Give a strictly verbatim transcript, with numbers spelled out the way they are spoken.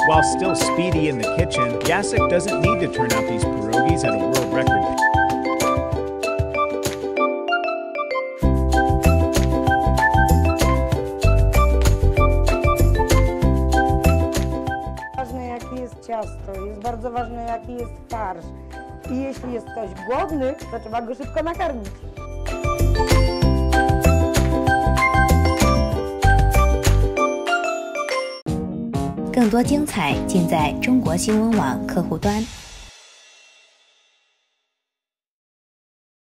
While still speedy in the kitchen, Jacek doesn't need to turn out these pierogies at a world record. Ważne jakie jest ciasto, jest bardzo ważne jaki jest farsz. I jeśli jest ktoś głodny, to trzeba go szybko nakarmić. 更多精彩尽在中国新闻网客户端。